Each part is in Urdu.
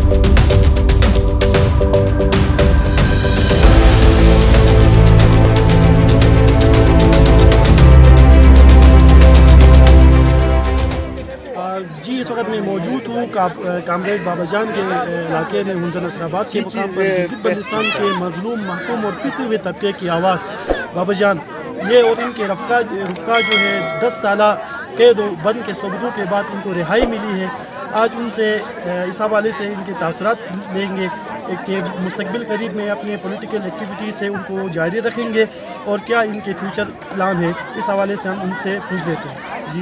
جی اس وقت میں موجود ہوں کامریڈ بابا جان کے علاقے میں ہنزا نصر آباد کے مقام پر گلگت بلتستان کے مظلوم محکوم اور پسے ہوئے طبقے کی آواز بابا جان یہ اور ان کے رفقا جو ہے 10 سالہ قید و بند کے صوبتوں کے بعد ان کو رہائی ملی ہے. آج ان سے اس حوالے سے ان کے تاثرات لیں گے کہ مستقبل قریب میں اپنے پولیٹیکل ایکٹیویٹی سے ان کو جاری رکھیں گے اور کیا ان کے فیوچر پلان ہے, اس حوالے سے ہم ان سے پوچھ لیتے ہیں. جی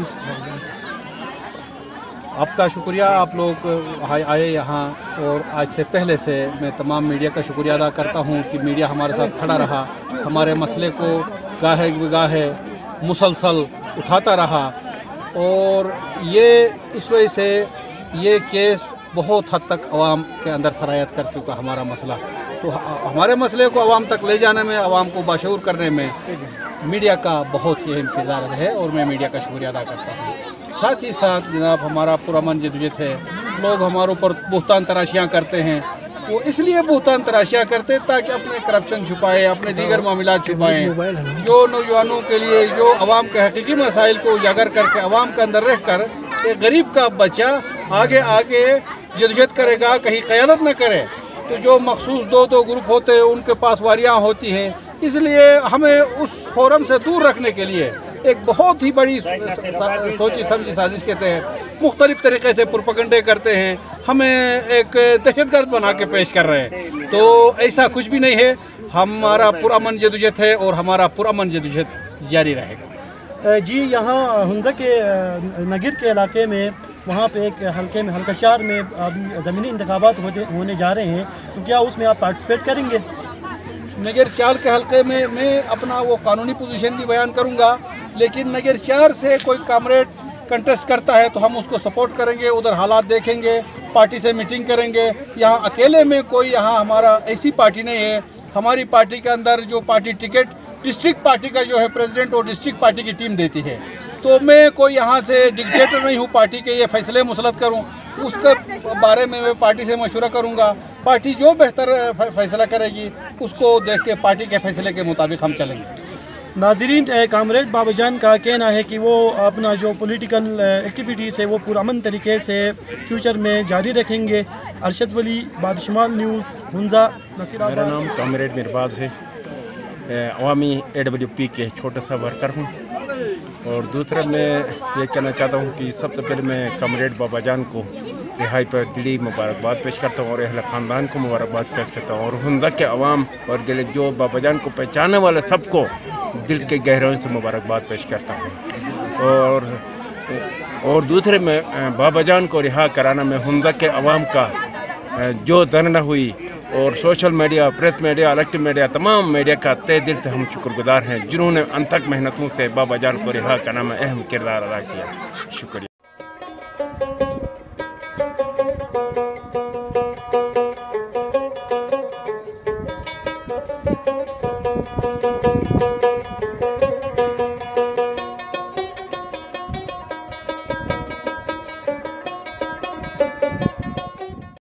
آپ کا شکریہ, آپ لوگ آئے یہاں, اور آج سے پہلے سے میں تمام میڈیا کا شکریہ ادا کرتا ہوں کہ میڈیا ہمارے ساتھ کھڑا رہا, ہمارے مسئلے کو گاہے بگاہے مسلسل اٹھاتا رہا, اور یہ اس وجہ سے یہ کیس بہت حد تک عوام کے اندر سرایت کر چکا ہمارا مسئلہ. تو ہمارے مسئلے کو عوام تک لے جانے میں, عوام کو باشعور کرنے میں میڈیا کا بہت ہی اہم کردار ہے, اور میں میڈیا کا شکریہ ادا کرتا ہوں. ساتھ ہی ساتھ جناب ہمارا پرامن جدوجہد ہے, لوگ ہمارے اوپر بہتان تراشیاں کرتے ہیں, وہ اس لیے بہتان تراشیاں کرتے تاکہ اپنے کرپشن چھپائے, اپنے دیگر معاملات چھپائیں, جو نوجوانوں کے لیے جو عوام کے حقیقی مسائل کو اجاگر کر کے عوام کے اندر رہ کر ایک غریب کا بچہ آگے جدوجہد کرے گا, کہیں قیادت نہ کرے. تو جو مخصوص دو گروپ ہوتے ہیں ان کے پاس واریاں ہوتی ہیں, اس لیے ہمیں اس فورم سے دور رکھنے کے لیے ایک بہت ہی بڑی سوچی سمجھی سازش کے تحت مختلف طریقے سے پروپیگنڈے کرتے ہیں, ہمیں ایک دہشت گرد بنا کے پیش کر رہے ہیں. تو ایسا کچھ بھی نہیں ہے, ہمارا پرامن جدوجہد ہے اور ہمارا پرامن جدوجہد جاری رہے گا. جی یہاں ہنزا کے نگر کے علاقے میں وہاں پہ ایک حلقے میں حلقہ 4 میں ابھی ضمنی انتخابات ہونے جا رہے ہیں, تو کیا اس میں آپ پارٹیسپیٹ کریں گے؟ نگر 4 کے حلقے میں اپنا وہ قانونی پوزیشن بھی بیان کروں گا, لیکن نگر 4 سے کوئی کامریڈ کنٹیسٹ کرتا ہے تو ہم اس کو سپورٹ کریں گے, ادھر حالات دیکھیں گے, پارٹی سے میٹنگ کریں گے. یہاں اکیلے میں کوئی یہاں ہمارا ایسی پارٹی نہیں ہے. ہماری پارٹی کے اندر جو پارٹی ٹکٹ ڈسٹرکٹ پارٹی کا جو ہے پریزیڈنٹ اور ڈسٹرکٹ پارٹی کی ٹیم دیتی ہے. تو میں کوئی یہاں سے ڈکٹیٹر نہیں ہوں پارٹی کے یہ فیصلے مسلط کروں, اس کے بارے میں پارٹی سے مشورہ کروں گا. پارٹی جو بہتر فیصلہ کرے گی اس کو دیکھ کے پارٹی کے فیصلے کے مطابق ہم چلیں گے. ناظرین, کامریڈ بابا جان کا کہنا ہے کہ وہ اپنا جو پولیٹیکل ایکٹیویٹیز ہے وہ پرامن طریقے سے فیوچر میں جاری رکھیں گے. ارشد ولی, بادشمال نیوز, ہنزا نصیر آباد. میرا نام کامریڈ مرباز ہے, عوامی AWP کے چھوٹا سا ورکر ہوں. اور دوسرا میں یہ کہنا چاہتا ہوں کہ سب سے پہلے میں کامریڈ بابا جان کو رہائی پر دلی مبارکباد پیش کرتا ہوں اور اہل خاندان کو مبارکباد پیش کرتا ہوں, اور ہنزا کے عوام اور جو بابا جان کو پہچاننے والے سب کو دل کے گہرائیوں سے مبارکباد پیش کرتا ہوں. اور دوسرے میں بابا جان کو رہا کرانا میں ہنزا کے عوام کا جو دھرنا ہوئی, اور social media, press media, electric media, تمام میڈیا کا تہ دل سے ہم شکر گزار ہیں جنہوں نے ان تک محنتوں سے بابا جان کو رہا کرنے میں اہم کردار ادا کیا. شکریہ.